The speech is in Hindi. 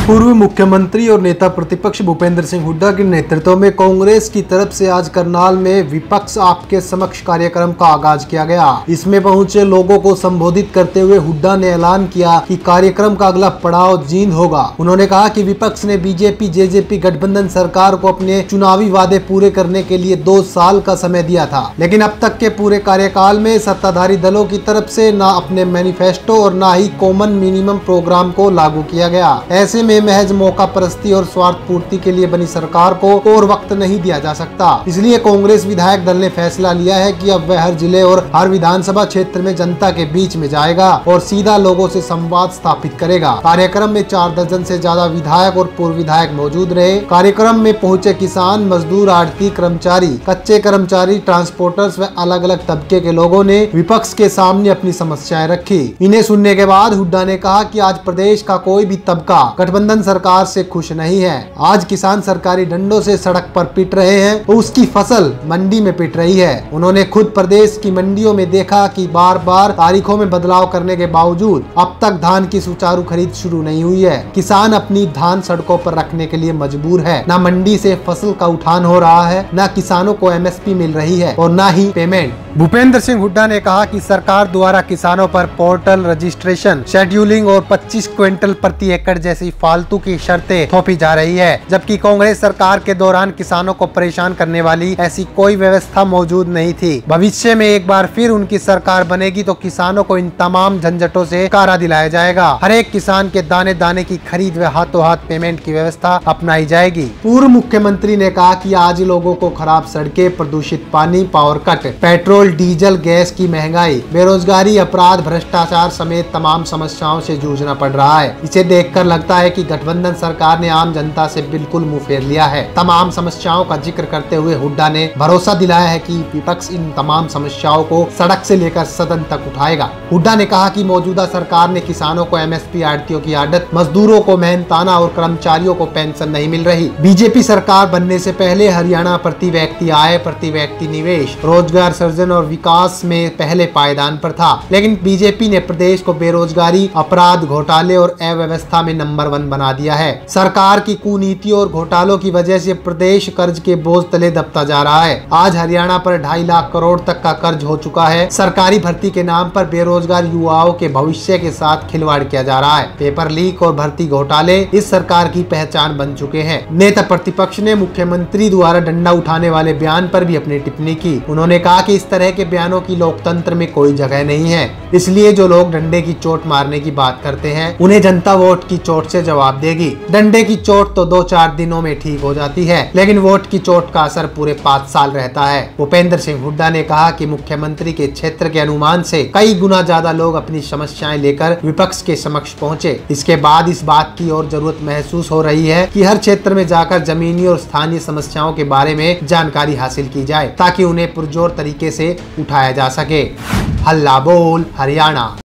पूर्व मुख्यमंत्री और नेता प्रतिपक्ष भूपेंद्र सिंह हुड्डा के नेतृत्व में कांग्रेस की तरफ से आज करनाल में विपक्ष आपके समक्ष कार्यक्रम का आगाज किया गया। इसमें पहुंचे लोगों को संबोधित करते हुए हुड्डा ने ऐलान किया कि कार्यक्रम का अगला पड़ाव जींद होगा। उन्होंने कहा कि विपक्ष ने बीजेपी जेजेपी गठबंधन सरकार को अपने चुनावी वादे पूरे करने के लिए 2 साल का समय दिया था, लेकिन अब तक के पूरे कार्यकाल में सत्ताधारी दलों की तरफ से न अपने मैनिफेस्टो और न ही कॉमन मिनिमम प्रोग्राम को लागू किया गया। ऐसे में महज मौका परस्ती और स्वार्थ पूर्ति के लिए बनी सरकार को और वक्त नहीं दिया जा सकता। इसलिए कांग्रेस विधायक दल ने फैसला लिया है कि अब वह हर जिले और हर विधानसभा क्षेत्र में जनता के बीच में जाएगा और सीधा लोगों से संवाद स्थापित करेगा। कार्यक्रम में 4 दर्जन से ज्यादा विधायक और पूर्व विधायक मौजूद रहे। कार्यक्रम में पहुंचे किसान, मजदूर, आढ़ती, कर्मचारी, कच्चे कर्मचारी, ट्रांसपोर्टर्स व अलग अलग तबके के लोगों ने विपक्ष के सामने अपनी समस्याएं रखी। इन्हें सुनने के बाद हुड्डा ने कहा कि आज प्रदेश का कोई भी तबका गठबंधन सरकार से खुश नहीं है। आज किसान सरकारी डंडों से सड़क पर पिट रहे हैं तो उसकी फसल मंडी में पिट रही है। उन्होंने खुद प्रदेश की मंडियों में देखा कि बार बार तारीखों में बदलाव करने के बावजूद अब तक धान की सुचारू खरीद शुरू नहीं हुई है। किसान अपनी धान सड़कों पर रखने के लिए मजबूर है। न मंडी से फसल का उठान हो रहा है, न किसानों को एमएसपी मिल रही है और न ही पेमेंट। भूपेंद्र सिंह हुड्डा ने कहा कि सरकार द्वारा किसानों पर पोर्टल रजिस्ट्रेशन, शेड्यूलिंग और 25 क्विंटल प्रति एकड़ जैसी फालतू की शर्तें थोपी जा रही है, जबकि कांग्रेस सरकार के दौरान किसानों को परेशान करने वाली ऐसी कोई व्यवस्था मौजूद नहीं थी। भविष्य में एक बार फिर उनकी सरकार बनेगी तो किसानों को इन तमाम झंझटों से छुटकारा दिलाया जाएगा। हर एक किसान के दाने दाने की खरीद व हाथों हाथ पेमेंट की व्यवस्था अपनाई जाएगी। पूर्व मुख्यमंत्री ने कहा कि आज लोगों को खराब सड़कें, प्रदूषित पानी, power cut, petrol diesel gas की महंगाई, बेरोजगारी, अपराध, भ्रष्टाचार समेत तमाम समस्याओं से जूझना पड़ रहा है। इसे देखकर लगता है कि गठबंधन सरकार ने आम जनता से बिल्कुल मुंह फेर लिया है। तमाम समस्याओं का जिक्र करते हुए हुड्डा ने भरोसा दिलाया है कि विपक्ष इन तमाम समस्याओं को सड़क से लेकर सदन तक उठाएगा। हुड्डा ने कहा कि मौजूदा सरकार ने किसानों को एमएसपी, आढ़तियों की आदत, मजदूरों को मेहनताना और कर्मचारियों को पेंशन नहीं मिल रही। बीजेपी सरकार बनने से पहले हरियाणा प्रति व्यक्ति आय, प्रति व्यक्ति निवेश, रोजगार सृजन और विकास में पहले पायदान पर था, लेकिन बीजेपी ने प्रदेश को बेरोजगारी, अपराध, घोटाले और अव्यवस्था में नंबर 1 बना दिया है। सरकार की कुनीतियों और घोटालों की वजह से प्रदेश कर्ज के बोझ तले दबता जा रहा है। आज हरियाणा पर 2.5 लाख करोड़ तक का कर्ज हो चुका है। सरकारी भर्ती के नाम पर बेरोजगार युवाओं के भविष्य के साथ खिलवाड़ किया जा रहा है। पेपर लीक और भर्ती घोटाले इस सरकार की पहचान बन चुके हैं। नेता प्रतिपक्ष ने मुख्यमंत्री द्वारा डंडा उठाने वाले बयान पर भी अपनी टिप्पणी की। उन्होंने कहा कि इस तरह के बयानों की लोकतंत्र में कोई जगह नहीं है, इसलिए जो लोग डंडे की चोट मारने की बात करते हैं उन्हें जनता वोट की चोट से जवाब देगी। डंडे की चोट तो 2-4 दिनों में ठीक हो जाती है, लेकिन वोट की चोट का असर पूरे 5 साल रहता है। भूपेंद्र सिंह हुड्डा ने कहा कि मुख्यमंत्री के क्षेत्र के अनुमान से कई गुना ज्यादा लोग अपनी समस्याएं लेकर विपक्ष के समक्ष पहुंचे। इसके बाद इस बात की और जरूरत महसूस हो रही है कि हर क्षेत्र में जाकर जमीनी और स्थानीय समस्याओं के बारे में जानकारी हासिल की जाए ताकि उन्हें पुरजोर तरीके से उठाया जा सके। हल्ला बोल हरियाणा।